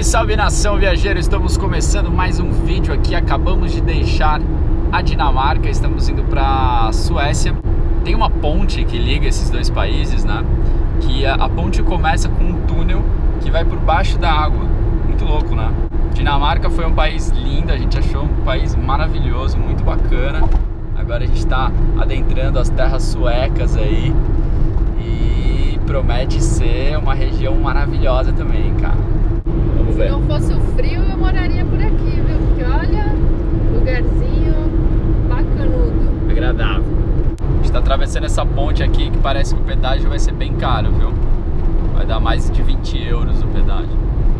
Salve, salve nação viajeiro! Estamos começando mais um vídeo aqui. Acabamos de deixar a Dinamarca, estamos indo para Suécia. Tem uma ponte que liga esses dois países, né? Que a ponte começa com um túnel que vai por baixo da água. Muito louco, né? Dinamarca foi um país lindo, a gente achou um país maravilhoso, muito bacana. Agora a gente está adentrando as terras suecas aí e promete ser uma região maravilhosa também, cara. Vamos ver. Se não fosse o frio, eu moraria por aqui, viu? Porque olha, lugarzinho bacanudo. Agradável. A gente tá atravessando essa ponte aqui que parece que o pedágio vai ser bem caro, viu? Vai dar mais de 20 euros o pedágio.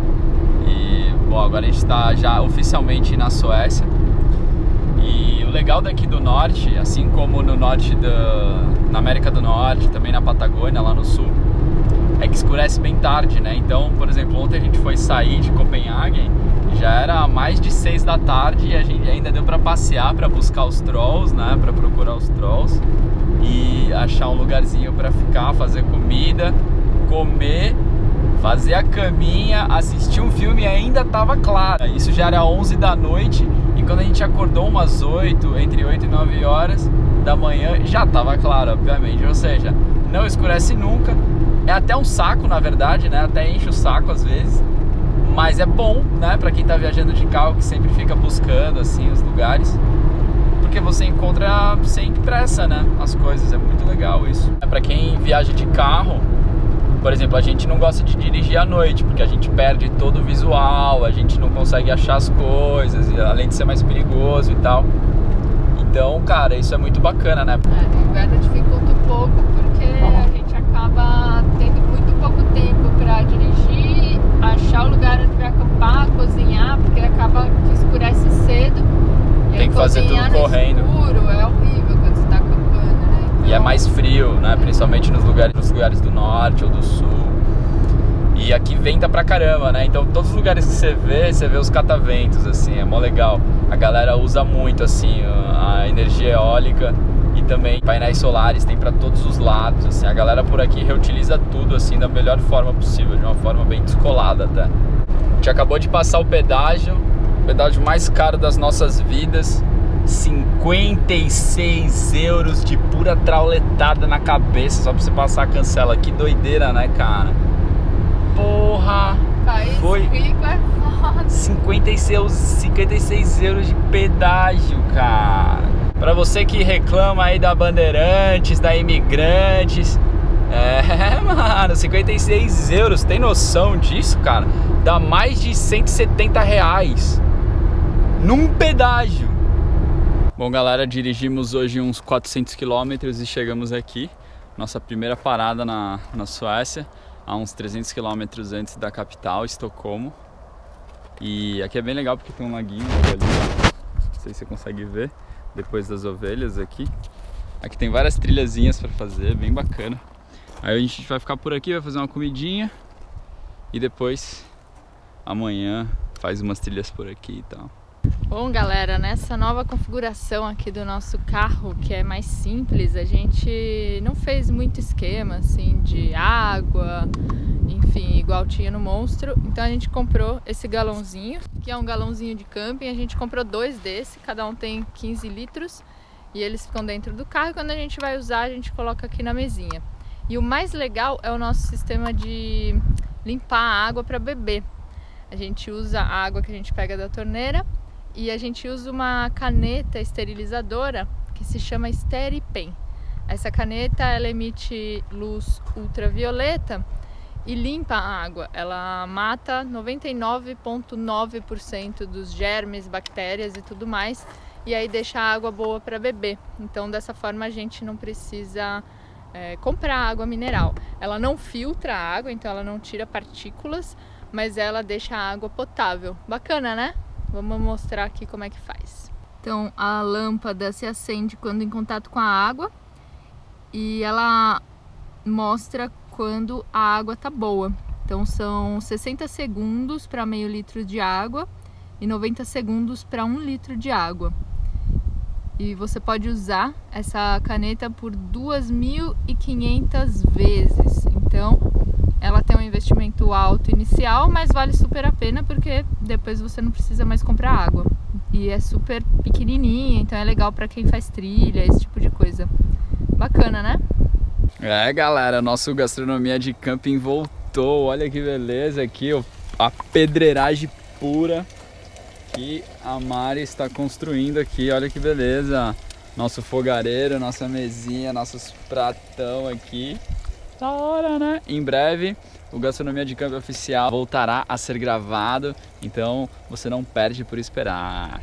E, bom, agora a gente tá já oficialmente na Suécia. E o legal daqui do norte, assim como no norte na América do Norte, também na Patagônia, lá no sul, é que escurece bem tarde, né? Então, por exemplo, ontem a gente foi sair de Copenhague, já era mais de 6 da tarde e a gente ainda deu para passear, para buscar os trolls, né? Para procurar os trolls e achar um lugarzinho para ficar, fazer comida, comer, fazer a caminha, assistir um filme e ainda tava claro. Isso já era 11 da noite e quando a gente acordou umas 8, entre 8 e 9 horas da manhã, já tava claro, obviamente. Ou seja, não escurece nunca. É até um saco, na verdade, né? Até enche o saco às vezes. Mas é bom, né? Pra quem tá viajando de carro, que sempre fica buscando, assim, os lugares. Porque você encontra sem pressa, né? As coisas, é muito legal isso. Pra quem viaja de carro, por exemplo, a gente não gosta de dirigir à noite, porque a gente perde todo o visual, a gente não consegue achar as coisas, além de ser mais perigoso e tal. Então, cara, isso é muito bacana, né? No inverno dificulta um pouco, porque a gente acaba tendo muito pouco tempo para dirigir, achar o lugar onde vai acampar, cozinhar, porque acaba que escurece cedo. Tem que fazer tudo correndo. Escuro, é horrível quando você está acampando, né? Então... E é mais frio, né? Principalmente nos lugares do norte ou do sul. E aqui venta pra caramba, né? Então todos os lugares que você vê os cataventos, assim, é mó legal. A galera usa muito, assim, a energia eólica e também painéis solares, tem pra todos os lados, assim. A galera por aqui reutiliza tudo, assim, da melhor forma possível, de uma forma bem descolada até. A gente acabou de passar o pedágio mais caro das nossas vidas. 56 euros de pura trauletada na cabeça só pra você passar a cancela. Que doideira, né, cara? Porra! País foi rico é foda. 56 euros de pedágio, cara. Pra você que reclama aí da Bandeirantes, da Imigrantes, mano, 56 euros, tem noção disso, cara? Dá mais de 170 reais num pedágio. Bom, galera, dirigimos hoje uns 400 quilômetros e chegamos aqui. Nossa primeira parada na Suécia, a uns 300 quilômetros antes da capital, Estocolmo. E aqui é bem legal porque tem um laguinho ali, não sei se você consegue ver, depois das ovelhas aqui. Aqui tem várias trilhazinhas para fazer, bem bacana. Aí a gente vai ficar por aqui, vai fazer uma comidinha e depois amanhã faz umas trilhas por aqui e tal. Bom, galera, nessa nova configuração aqui do nosso carro, que é mais simples, a gente não fez muito esquema assim de água, enfim, igual tinha no Monstro. Então a gente comprou esse galãozinho, que é um galãozinho de camping. A gente comprou 2 desse, cada um tem 15 litros e eles ficam dentro do carro. E quando a gente vai usar, a gente coloca aqui na mesinha. E o mais legal é o nosso sistema de limpar a água para beber. A gente usa a água que a gente pega da torneira e a gente usa uma caneta esterilizadora que se chama SteriPen. Essa caneta, ela emite luz ultravioleta e limpa a água. Ela mata 99,9% dos germes, bactérias e tudo mais, e aí deixa a água boa para beber. Então dessa forma a gente não precisa comprar água mineral. Ela não filtra a água, então ela não tira partículas, mas ela deixa a água potável. Bacana, né? Vamos mostrar aqui como é que faz. Então a lâmpada se acende quando em contato com a água e ela mostra quando a água tá boa. Então são 60 segundos para meio litro de água e 90 segundos para 1 litro de água. E você pode usar essa caneta por 2.500 vezes. Então Ela tem um investimento alto inicial, mas vale super a pena porque depois você não precisa mais comprar água. E é super pequenininha, então é legal para quem faz trilha, esse tipo de coisa. Bacana, né? É, galera, nosso Gastronomia de Camping voltou. Olha que beleza aqui, ó, a pedreiragem pura que a Mari está construindo aqui. Olha que beleza. Nosso fogareiro, nossa mesinha, nossos pratão aqui. Da hora, né? Em breve o Gastronomia de Camping Oficial voltará a ser gravado, então você não perde por esperar.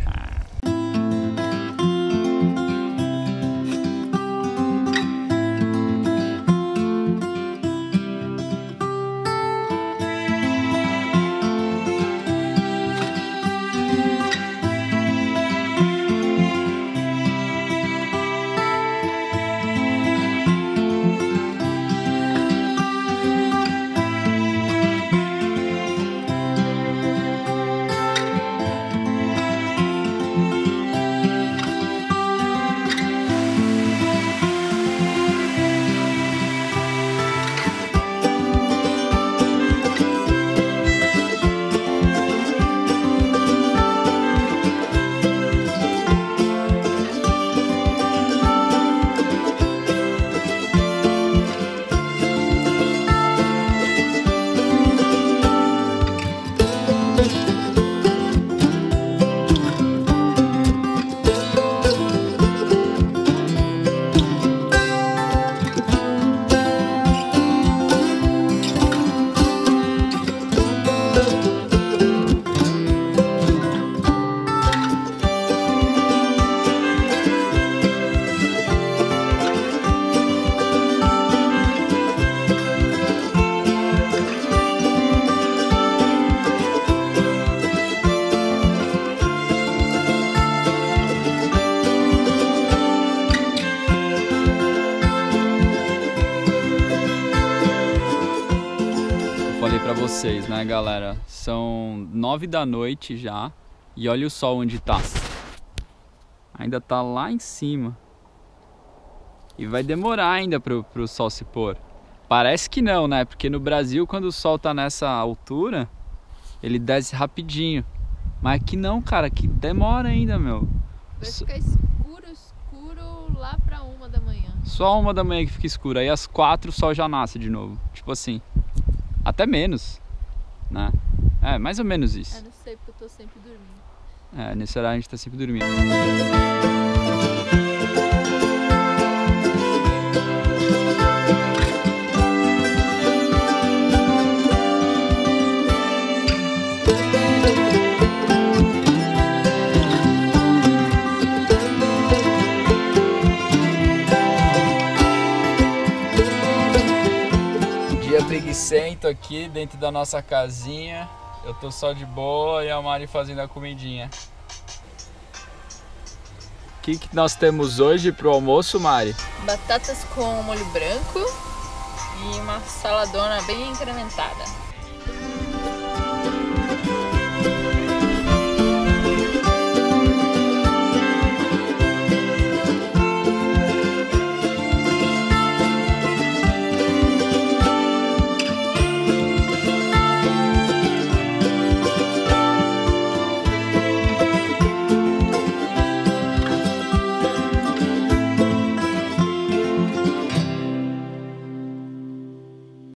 Pra vocês, né, galera? São 9 da noite já e olha o sol onde tá. Ainda tá lá em cima. E vai demorar ainda pro sol se pôr. Parece que não, né? Porque no Brasil, quando o sol tá nessa altura, ele desce rapidinho. Mas aqui não, cara, aqui demora ainda, meu. Vai ficar escuro lá pra 1 da manhã. Só 1 da manhã que fica escuro. Aí às 4 o sol já nasce de novo. Tipo assim. Até menos, né? É, mais ou menos isso. Eu não sei porque eu tô sempre dormindo. É, nesse horário a gente tá sempre dormindo. Preguicento aqui dentro da nossa casinha. Eu tô só de boa e a Mari fazendo a comidinha. O que nós temos hoje pro almoço, Mari? Batatas com molho branco e uma saladona bem incrementada.